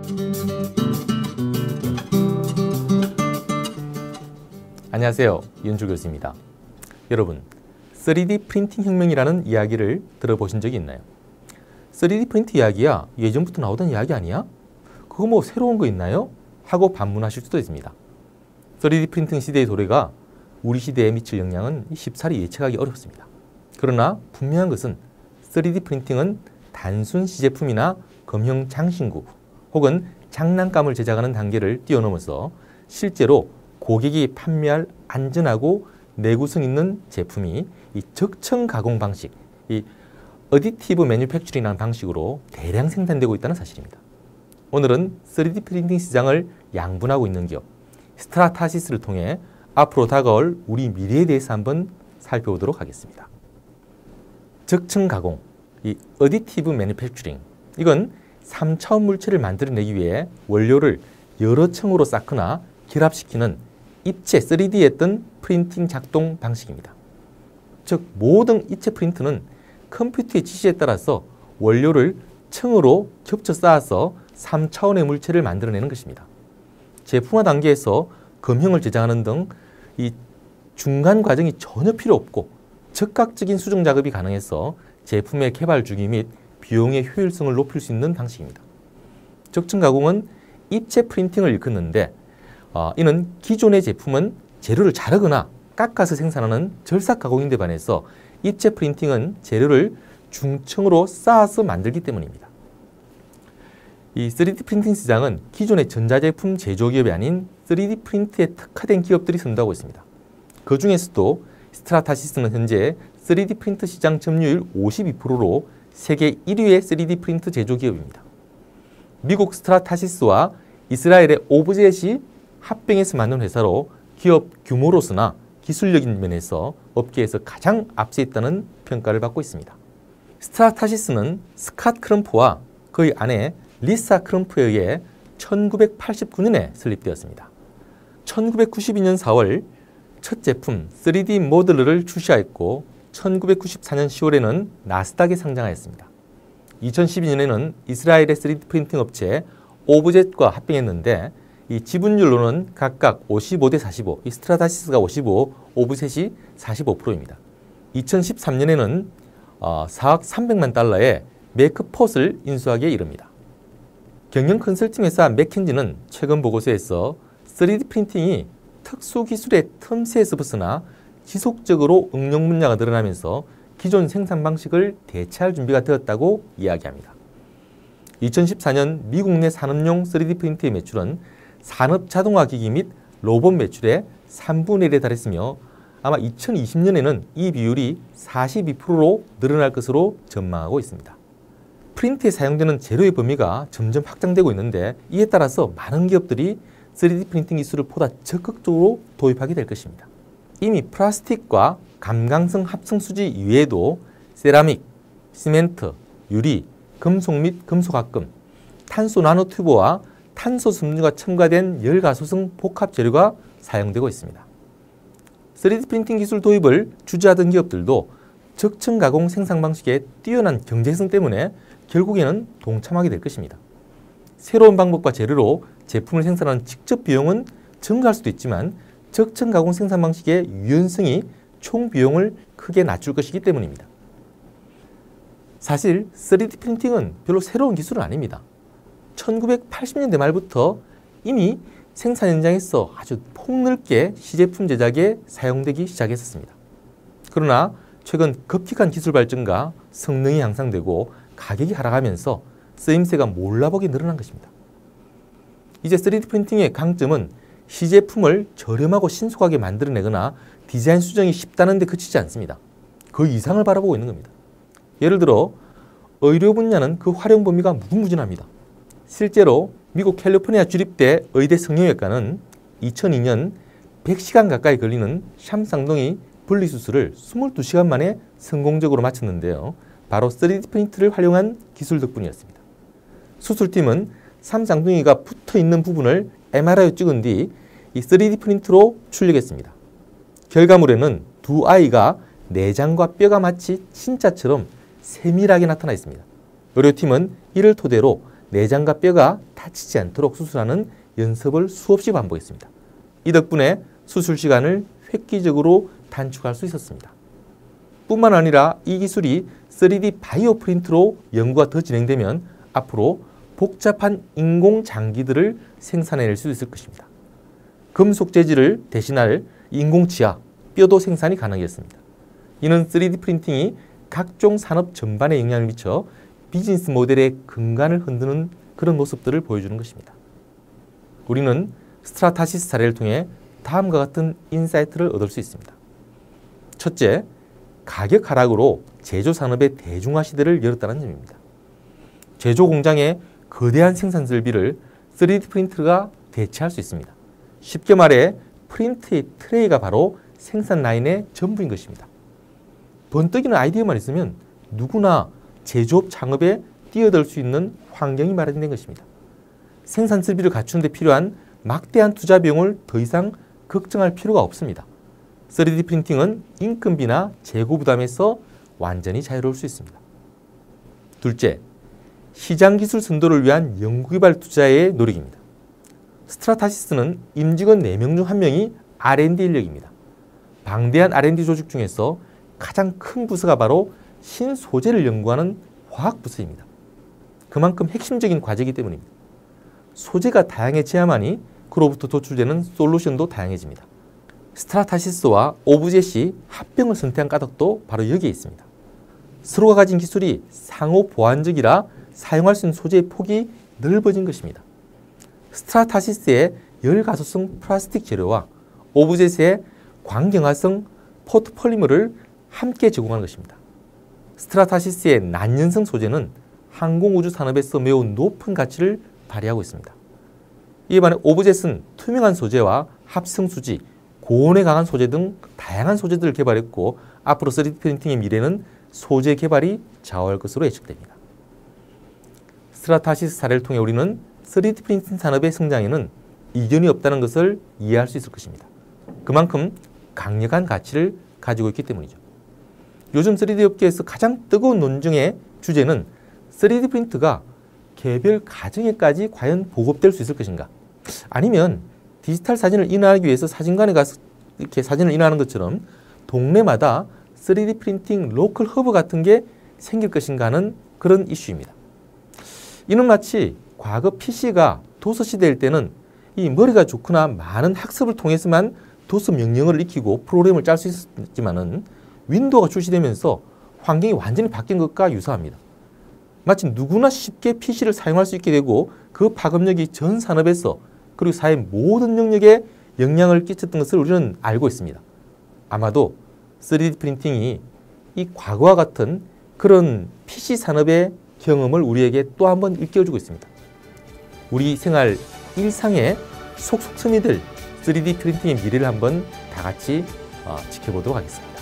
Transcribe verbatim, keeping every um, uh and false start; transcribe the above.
안녕하세요. 이은주 교수입니다. 여러분, 쓰리디 프린팅 혁명이라는 이야기를 들어보신 적이 있나요? 쓰리디 프린트 이야기야 예전부터 나오던 이야기 아니야? 그거 뭐 새로운 거 있나요? 하고 반문하실 수도 있습니다. 쓰리디 프린팅 시대의 도래가 우리 시대에 미칠 영향은 쉽사리 예측하기 어렵습니다. 그러나 분명한 것은 쓰리디 프린팅은 단순 시제품이나 검형 장신구 혹은 장난감을 제작하는 단계를 뛰어넘어서 실제로 고객이 판매할 안전하고 내구성 있는 제품이 이 적층 가공 방식, 이 어디티브 매뉴팩처링이라는 방식으로 대량 생산되고 있다는 사실입니다. 오늘은 쓰리디 프린팅 시장을 양분하고 있는 기업 스트라타시스를 통해 앞으로 다가올 우리 미래에 대해서 한번 살펴보도록 하겠습니다. 적층 가공, 이 어디티브 매뉴팩처링, 이건 삼 차원 물체를 만들어내기 위해 원료를 여러 층으로 쌓거나 결합시키는 입체 쓰리디에 뜬 프린팅 작동 방식입니다. 즉 모든 입체 프린트는 컴퓨터의 지시에 따라서 원료를 층으로 겹쳐 쌓아서 삼 차원의 물체를 만들어내는 것입니다. 제품화 단계에서 검형을 제작하는 등 이 중간 과정이 전혀 필요 없고 즉각적인 수정 작업이 가능해서 제품의 개발 주기 및 비용의 효율성을 높일 수 있는 방식입니다. 적층 가공은 입체 프린팅을 일컫는데 어, 이는 기존의 제품은 재료를 자르거나 깎아서 생산하는 절삭 가공인데 반해서 입체 프린팅은 재료를 중층으로 쌓아서 만들기 때문입니다. 이 쓰리디 프린팅 시장은 기존의 전자제품 제조기업이 아닌 쓰리디 프린트에 특화된 기업들이 선도하고 있습니다. 그 중에서도 스트라타시스는 현재 쓰리디 프린트 시장 점유율 오십이 퍼센트로 세계 일 위의 쓰리디 프린트 제조기업입니다. 미국 스트라타시스와 이스라엘의 오브젯이 합병해서 만든 회사로 기업 규모로서나 기술력인 면에서 업계에서 가장 앞서 있다는 평가를 받고 있습니다. 스트라타시스는 스캇 크럼프와 그의 아내 리사 크럼프에 의해 천구백팔십구 년에 설립되었습니다. 천구백구십이 년 사월 첫 제품 쓰리디 모델러를 출시하였고 천구백구십사 년 시월에는 나스닥에 상장하였습니다. 이천십이 년에는 이스라엘의 쓰리디 프린팅 업체 오브젯과 합병했는데 이 지분율로는 각각 오십오 대 사십오, 이 스트라타시스가 오십오, 오브젯이 사십오 퍼센트입니다. 이천십삼 년에는 어, 사억 삼백만 달러의 매크폿을 인수하기에 이릅니다. 경영 컨설팅 회사 맥킨지는 최근 보고서에서 쓰리디 프린팅이 특수 기술의 틈새에서 벗어나 지속적으로 응용 분야가 늘어나면서 기존 생산 방식을 대체할 준비가 되었다고 이야기합니다. 이천십사 년 미국 내 산업용 쓰리디 프린트의 매출은 산업 자동화 기기 및 로봇 매출의 삼분의 일에 달했으며 아마 이천이십 년에는 이 비율이 사십이 퍼센트로 늘어날 것으로 전망하고 있습니다. 프린트에 사용되는 재료의 범위가 점점 확장되고 있는데 이에 따라서 많은 기업들이 쓰리디 프린팅 기술을 보다 적극적으로 도입하게 될 것입니다. 이미 플라스틱과 감강성 합성 수지 이외에도 세라믹, 시멘트, 유리, 금속 및 금속합금, 탄소 나노튜브와 탄소 섬유가 첨가된 열가소성 복합 재료가 사용되고 있습니다. 쓰리디 프린팅 기술 도입을 주재하던 기업들도 적층 가공 생산 방식의 뛰어난 경제성 때문에 결국에는 동참하게 될 것입니다. 새로운 방법과 재료로 제품을 생산하는 직접 비용은 증가할 수도 있지만 적층 가공 생산 방식의 유연성이 총 비용을 크게 낮출 것이기 때문입니다. 사실 쓰리디 프린팅은 별로 새로운 기술은 아닙니다. 천구백팔십 년대 말부터 이미 생산 현장에서 아주 폭넓게 시제품 제작에 사용되기 시작했었습니다. 그러나 최근 급격한 기술 발전과 성능이 향상되고 가격이 하락하면서 쓰임새가 몰라보게 늘어난 것입니다. 이제 쓰리디 프린팅의 강점은 시제품을 저렴하고 신속하게 만들어내거나 디자인 수정이 쉽다는 데 그치지 않습니다. 그 이상을 바라보고 있는 겁니다. 예를 들어 의료 분야는 그 활용 범위가 무궁무진합니다. 실제로 미국 캘리포니아 주립대 의대 성형외과는 이천이 년 백 시간 가까이 걸리는 샴쌍둥이 분리수술을 이십이 시간 만에 성공적으로 마쳤는데요. 바로 쓰리디 프린트를 활용한 기술 덕분이었습니다. 수술팀은 삼쌍둥이가 붙어있는 부분을 엠알아이로 찍은 뒤 이 쓰리디 프린트로 출력했습니다. 결과물에는 두 아이가 내장과 뼈가 마치 진짜처럼 세밀하게 나타나 있습니다. 의료팀은 이를 토대로 내장과 뼈가 다치지 않도록 수술하는 연습을 수없이 반복했습니다. 이 덕분에 수술 시간을 획기적으로 단축할 수 있었습니다. 뿐만 아니라 이 기술이 쓰리디 바이오 프린트로 연구가 더 진행되면 앞으로 복잡한 인공 장기들을 생산해낼 수 있을 것입니다. 금속 재질을 대신할 인공 치아, 뼈도 생산이 가능했습니다. 이는 쓰리디 프린팅이 각종 산업 전반에 영향을 미쳐 비즈니스 모델의 근간을 흔드는 그런 모습들을 보여주는 것입니다. 우리는 스트라타시스 사례를 통해 다음과 같은 인사이트를 얻을 수 있습니다. 첫째, 가격 하락으로 제조 산업의 대중화 시대를 열었다는 점입니다. 제조 공장의 거대한 생산 설비를 쓰리디 프린터가 대체할 수 있습니다. 쉽게 말해 프린트의 트레이가 바로 생산 라인의 전부인 것입니다. 번뜩이는 아이디어만 있으면 누구나 제조업 창업에 뛰어들 수 있는 환경이 마련된 것입니다. 생산 설비를 갖추는 데 필요한 막대한 투자 비용을 더 이상 걱정할 필요가 없습니다. 쓰리디 프린팅은 인건비나 재고 부담에서 완전히 자유로울 수 있습니다. 둘째, 시장 기술 선도를 위한 연구개발 투자의 노력입니다. 스트라타시스는 임직원 네 명 중 한 명이 알 앤 디 인력입니다. 방대한 알 앤 디 조직 중에서 가장 큰 부서가 바로 신소재를 연구하는 화학부서입니다. 그만큼 핵심적인 과제이기 때문입니다. 소재가 다양해져야만이 그로부터 도출되는 솔루션도 다양해집니다. 스트라타시스와 오브젯이 합병을 선택한 까닭도 바로 여기에 있습니다. 서로가 가진 기술이 상호 보완적이라 사용할 수 있는 소재의 폭이 넓어진 것입니다. 스트라타시스의 열가소성 플라스틱 재료와 오브젯의 광경화성 포토폴리머를 함께 제공하는 것입니다. 스트라타시스의 난연성 소재는 항공우주 산업에서 매우 높은 가치를 발휘하고 있습니다. 이에 반해 오브젯은 투명한 소재와 합성수지, 고온에 강한 소재 등 다양한 소재들을 개발했고 앞으로 쓰리디 프린팅의 미래는 소재 개발이 좌우할 것으로 예측됩니다. 스트라타시스 사례를 통해 우리는 쓰리디 프린팅 산업의 성장에는 이견이 없다는 것을 이해할 수 있을 것입니다. 그만큼 강력한 가치를 가지고 있기 때문이죠. 요즘 쓰리디 업계에서 가장 뜨거운 논쟁의 주제는 쓰리디 프린트가 개별 가정에까지 과연 보급될 수 있을 것인가? 아니면 디지털 사진을 인화하기 위해서 사진관에 가서 이렇게 사진을 인화하는 것처럼 동네마다 쓰리디 프린팅 로컬 허브 같은 게 생길 것인가 하는 그런 이슈입니다. 이는 마치 과거 피씨가 도서 시대일 때는 이 머리가 좋거나 많은 학습을 통해서만 도서 명령어를 익히고 프로그램을 짤 수 있었지만은 윈도우가 출시되면서 환경이 완전히 바뀐 것과 유사합니다. 마치 누구나 쉽게 피씨를 사용할 수 있게 되고 그 파급력이 전 산업에서 그리고 사회 모든 영역에 영향을 끼쳤던 것을 우리는 알고 있습니다. 아마도 쓰리디 프린팅이 이 과거와 같은 그런 피씨 산업의 경험을 우리에게 또 한 번 일깨워주고 있습니다. 우리 생활 일상에 속속 스며들 쓰리디 프린팅의 미래를 한번 다 같이 지켜보도록 하겠습니다.